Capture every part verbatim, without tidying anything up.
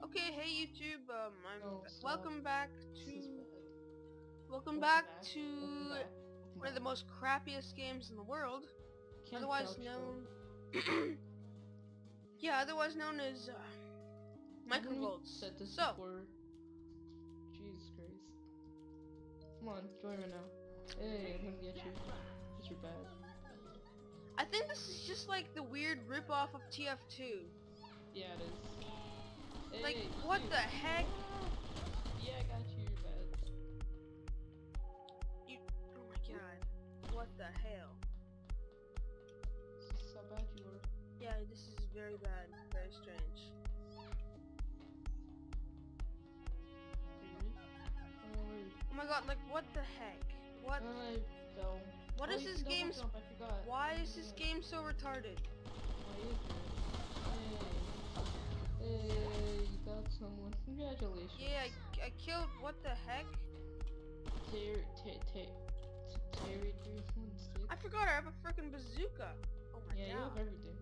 Okay, hey YouTube, um, I'm No, ba- stop. welcome back This is to bad. welcome back back. to Welcome back. Welcome one of the back. most crappiest games in the world, Can't otherwise crouch, known, yeah, otherwise known as uh, Haven't we microvolts. said this So, before? Jesus Christ! Come on, join right now. Hey, I'm gonna get you. Cause you're bad. I think this is just like the weird rip-off of T F two. Yeah, it is. Hey, Like, what dude. the heck? Yeah, I got you. You're bad. You, oh my god, what the hell? This is how bad you are. Yeah, this is very bad, very strange. Oh my god, like what the heck? What? I fell. What oh, is you this can double game? Jump, I forgot. Why is Yeah. this game so retarded? Why is it? Hey. Hey, you got someone. Congratulations. Yeah, I, I killed. What the heck? Terry, Terry, Terry, Terry, three one six. I forgot I have a freaking bazooka. Oh my Yeah, you have god. everything.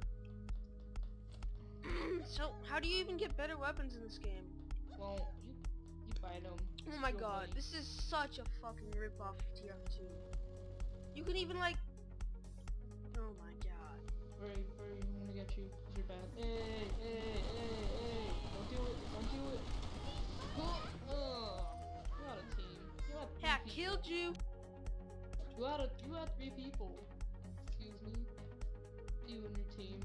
So, how do you even get better weapons in this game? Well, you you buy them. Oh my Steal god, money. this is such a fucking rip-off of T F two. You can even like. Oh my god. Hurry, hurry! I'm gonna get you. Cause you're bad. Hey, hey, hey, hey! Don't do it! Don't do it! Oh, you had a team. You had three Hey, I people. killed you. You had a you had three people. Excuse me. You and your team.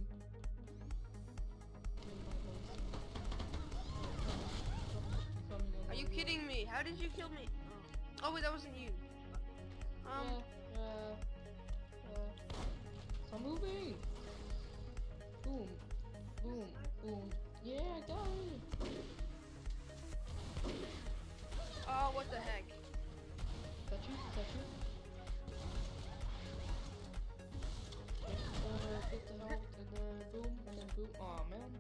Are you kidding me? How did you kill me? Oh wait, that wasn't you. Um. Yeah, yeah, yeah. Stop moving. Boom, boom, boom. Yeah, I got it. Oh, what the heck? Is that you? Is that you? Uh, get the health, and then boom, and then boom. Aw, man.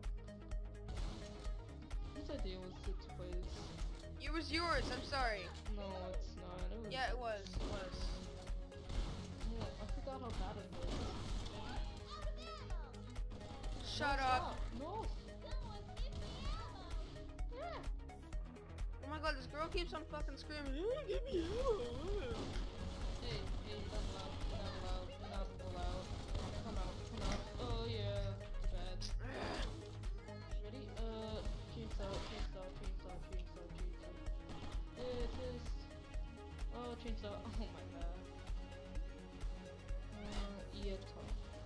Whose idea was it to play this? It was yours. I'm sorry. No, it's not. It was Yeah, it was. It was. No, I forgot how bad it was. Shut no, up. Stop. No. Yeah. Oh my god, this girl keeps on fucking screaming. "Oh, get me out." Hey, hey, you're not allowed. You're not allowed. You're not allowed. Come out. Come out. Oh yeah. Bad. Ready? Uh, chainsaw, chainsaw, chainsaw, chainsaw, chainsaw. This is. Oh, chainsaw. Oh my god. Uh, yeah, top.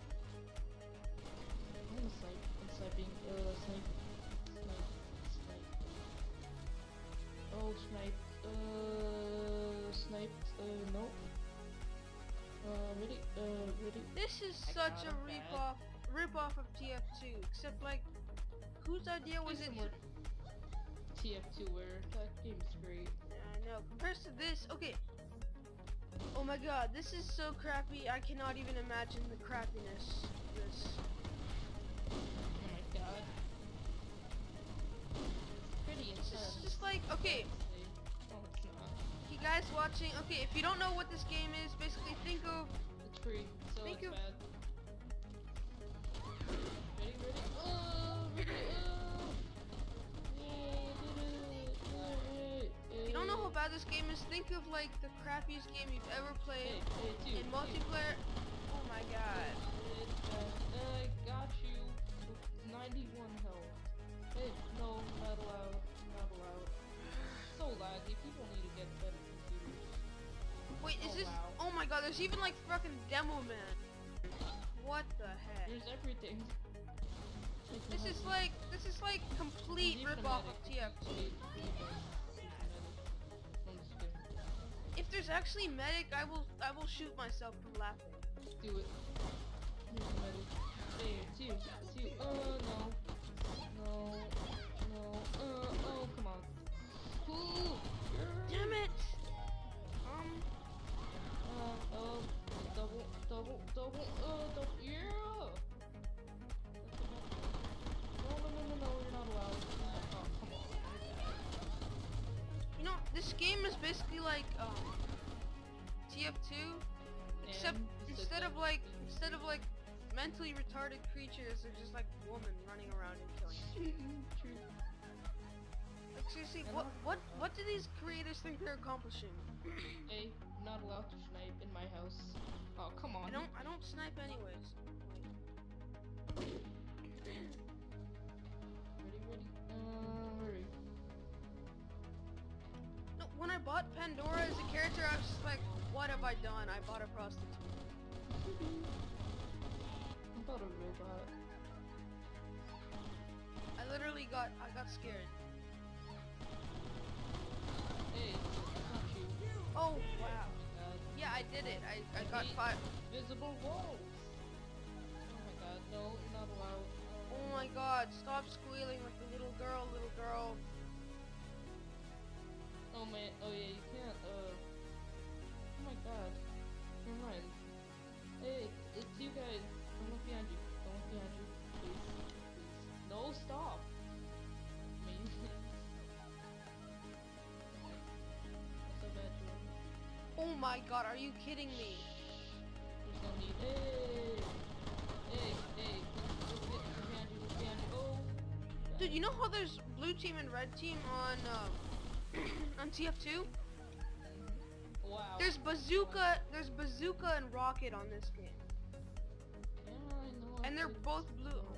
I'm gonna snipe. I'm sniping. Uh, snipe. Snipe. Snipe. Oh, snipe. Uh, sniped. Uh, no. Uh, ready? Uh, ready? This is I such got a him rip bad. off, rip off of T F two. Except like, whose idea was it? More T F two where that game's great. Yeah, I know. Compared to this, okay. Oh my god, this is so crappy. I cannot even imagine the crappiness of this. Oh my god. It's pretty This intense. is just like, okay, Oh, it's not. you guys watching. Okay, if you don't know what this game is, basically think of. It's free, so Thank it's you. bad. Ready, ready? Oh, ready, oh! Yeah, did it! Yay, If you don't know how bad this game is, think of like the crappiest game you've ever Hey, played hey, dude, in multiplayer. Oh my god. I got you. ninety-one health. Hey, no, not allowed. Not allowed. So laggy. People need to get better computers. Wait, is Oh, this? wow. Oh my god, there's even like fucking demo man. What the heck? There's everything. This is like, this is like complete There's even rip off a of medic. T F two. Wait, wait, wait. There's a medic. I'm just kidding. If there's actually medic, I will, I will shoot myself for laughing. Do it. Here's the medic. Hey, it's you. It's you. Oh, no. No. No. Uh, oh, come on. Ooh. Damn it! Um, Uh, oh, double, double, double, uh, double, yeah! No, no, no, no, no, you're not allowed. Oh, come on. you know, this game is basically like um T F two, except And instead of like, instead of like mentally retarded creatures, they're just like women running around and killing. True. Seriously, And what I'm- what what do these creators think they're accomplishing? Hey, I'm not allowed to snipe in my house. Oh, come on. I don't I don't snipe anyways. Ready, ready. Uh, hurry. No, when I bought Pandora as a character, I was just like, what have I done? I bought a prostitute. I bought a robot. I literally got I got scared. Hey, that's not you. Oh wow. God. Yeah, I did it. I, I I got hate five. Visible walls. Oh my god, no, you're not allowed. Oh my god, stop squealing like a little girl, little girl. Oh man, oh yeah, you can't, uh... Oh my god. Never mind. Hey, it's you guys. Don't look behind you. Don't look behind you. Please. Please. No, stop. Me. That's so bad, Jordan. Oh my god, are you kidding me? There's no need. Hey! Hey, hey. Look, look, look behind you. Look behind you. Oh! Dude, you know how there's blue team and red team on um, on T F two? Wow. There's bazooka, there's bazooka and rocket on this game, Yeah, I know. I and they're played both this blue. before.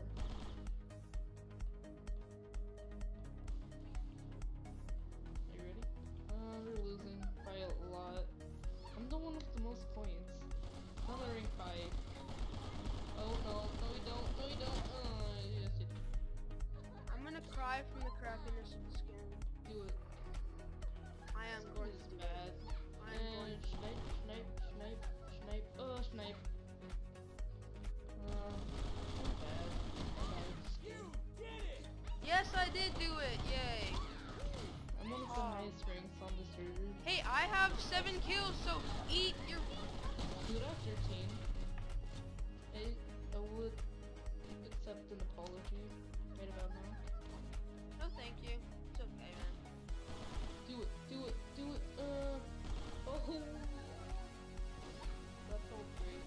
Are you ready? Uh, we're losing by a lot. I'm the one with the most points. I'm on rank five. Oh no, no you don't, no you don't. Uh, yes you do. I'm gonna cry from the crappiness of this game. Do it. I am going This to. is bad. I am going And to. snipe, snipe, snipe, snipe. Oh, snipe. Um, so bad. I'm out of this game. Yes, I did do it. Yay. I'm one of the Oh. highest ranks on the server. Hey, I have seven kills, so eat your. Dude, I have thirteen. Hey, I would accept an apology right about now. No, thank you. It's okay, man. Do it, do it, do it. Uh, oh, that felt great.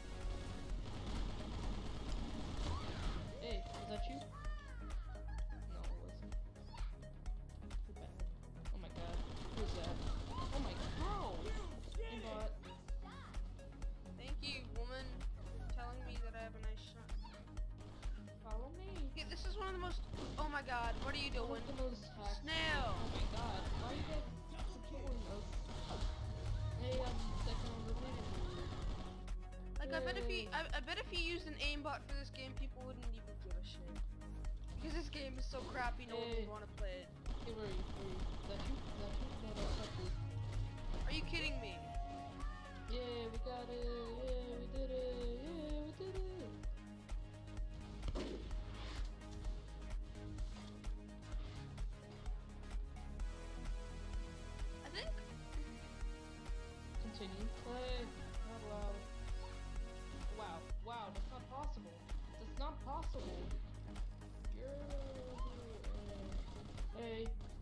Hey, is that you? No, it wasn't. Too bad. Oh my god, who's that? Oh my god, how? Hey, bot. Thank you, woman, for telling me that I have a nice shot. Follow me. Okay, this is one of the most. Oh my god, what are you One doing? of the most hacked. Snail! Oh my god, why are you guys killing us? Hey, I'm second on the leaderboard. Like, I bet if he, Yay. I, I bet if he used an aimbot for this game, people wouldn't even give a shit. Because this game is so crappy, no one Hey. would want to play it. Hey, where are you? Where are you? Is that you? Is that you? No, that's not you. Are you kidding me? Yeah, we got it. Yeah, we did it. Yeah, we did it. I think. Continue. Play. Not allowed. Wow. Wow, that's not possible. That's not possible. Yeah. Hey.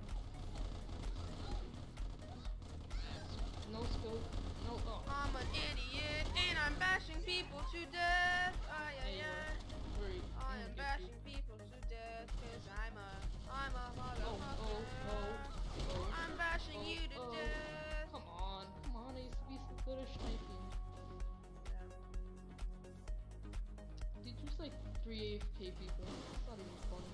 No scope. No. Oh. I'm an idiot and I'm bashing people to death. Ay, ay, Hey, ay. where are you? I I'm am gonna get bashing you. people to death because I'm a, I'm a Oh, motherfucker. oh, oh, oh. I'm bashing oh, you to oh. death. Come on, come on, I used to be so good at sniping. Dude, there's like three A F K people. It's not even funny.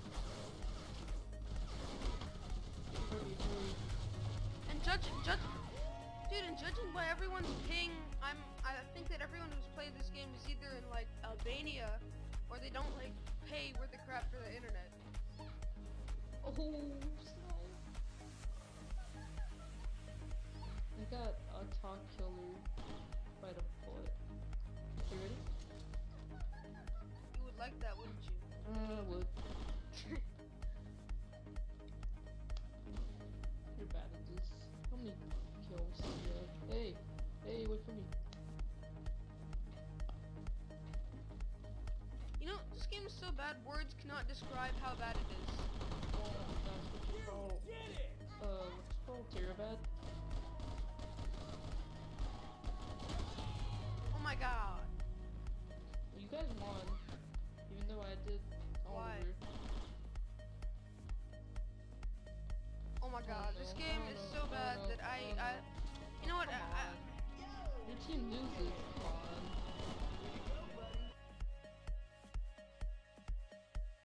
Hurry, hurry. And judge, judge, dude, and judging by everyone's ping, I'm, I think that everyone who's played this game is either in like Albania, or they don't like pay worth the crap for the internet. Oh, snap. I got a talk killer by the bullet. You ready? You would like that, wouldn't you? Uh, I would. You're bad at this. How many kills do you have? Hey! Hey, wait for me. You know, this game is so bad, words cannot describe how bad it is. Oh, that's what you call... Uh, what's it called? Terabad? Oh my god. Well, you guys won. Even though I did all Why? over. Oh my this game is so bad that I, I, you know what, I, I,